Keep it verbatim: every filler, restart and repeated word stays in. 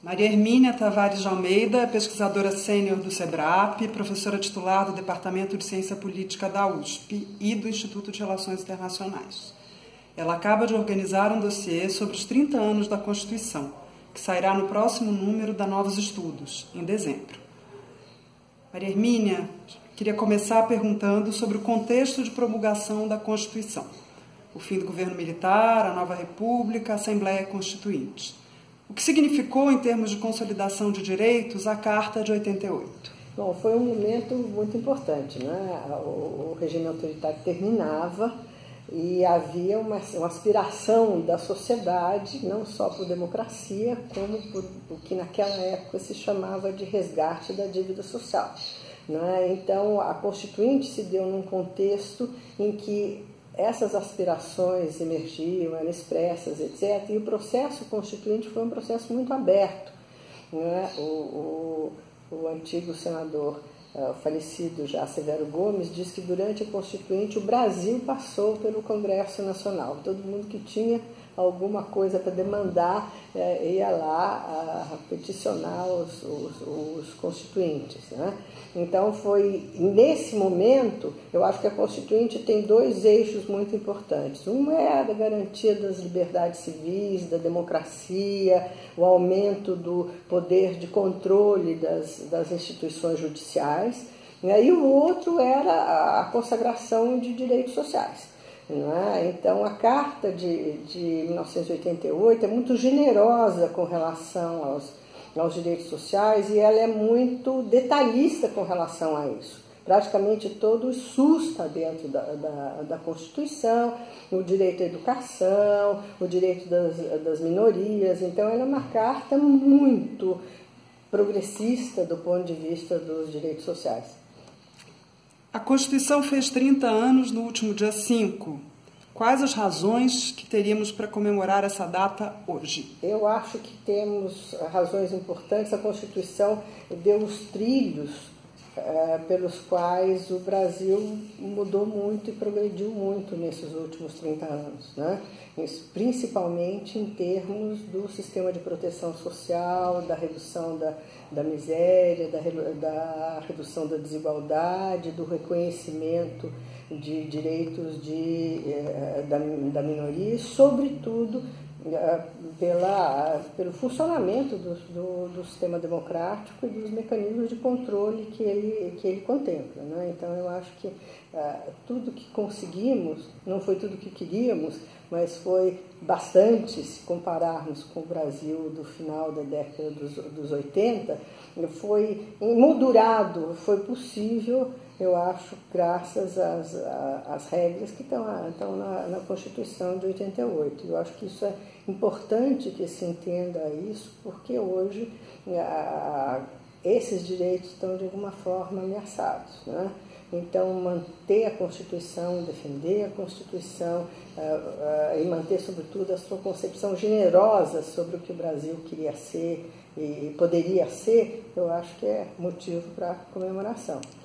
Maria Hermínia Tavares de Almeida, pesquisadora sênior do SEBRAP, professora titular do Departamento de Ciência Política da U S P e do Instituto de Relações Internacionais. Ela acaba de organizar um dossiê sobre os trinta anos da Constituição, que sairá no próximo número da Novos Estudos, em dezembro. Maria Hermínia, queria começar perguntando sobre o contexto de promulgação da Constituição. O fim do governo militar, a nova república, a Assembleia Constituinte. O que significou, em termos de consolidação de direitos, a Carta de oitenta e oito? Bom, foi um momento muito importante, né? O, o regime autoritário terminava e havia uma, uma aspiração da sociedade, não só por democracia, como por o que naquela época se chamava de resgate da dívida social. Né? Então, a Constituinte se deu num contexto em que essas aspirações emergiam, eram expressas, etcétera. E o processo constituinte foi um processo muito aberto. Né? O, o, o antigo senador, uh, falecido já, Severo Gomes, diz que durante a Constituinte o Brasil passou pelo Congresso Nacional. Todo mundo que tinha alguma coisa para demandar eh, ia lá a peticionar os, os, os constituintes. Né? Então, foi nesse momento, eu acho que a Constituinte tem dois eixos muito importantes. Um é a garantia das liberdades civis, da democracia, o aumento do poder de controle das, das instituições judiciais, né? E o outro era a consagração de direitos sociais. Não é? Então, a Carta de, de mil novecentos e oitenta e oito é muito generosa com relação aos, aos direitos sociais e ela é muito detalhista com relação a isso. Praticamente todo o SUS está dentro da, da, da Constituição, o direito à educação, o direito das, das minorias. Então, ela é uma carta muito progressista do ponto de vista dos direitos sociais. A Constituição fez trinta anos no último dia cinco. Quais as razões que teríamos para comemorar essa data hoje? Eu acho que temos razões importantes. A Constituição deu os trilhos eh, pelos quais o Brasil mudou muito e progrediu muito nesses últimos trinta anos, né? Principalmente em termos do sistema de proteção social, da redução da, da miséria, da, da redução da desigualdade, do reconhecimento de direitos de, eh, da, da minoria e, sobretudo, eh, pela, pelo funcionamento do, do, do sistema democrático e dos mecanismos de controle que ele, que ele contempla. Né? Então, eu acho que eh, tudo que conseguimos, não foi tudo que queríamos, mas foi bastante, se compararmos com o Brasil do final da década dos, dos oitenta, foi emoldurado, foi possível, eu acho, graças às, às regras que estão, estão na, na Constituição de oitenta e oito. Eu acho que isso é importante que se entenda isso, porque hoje a, esses direitos estão, de alguma forma, ameaçados, né? Então, manter a Constituição, defender a Constituição uh, uh, e manter, sobretudo, a sua concepção generosa sobre o que o Brasil queria ser e poderia ser, eu acho que é motivo para comemoração.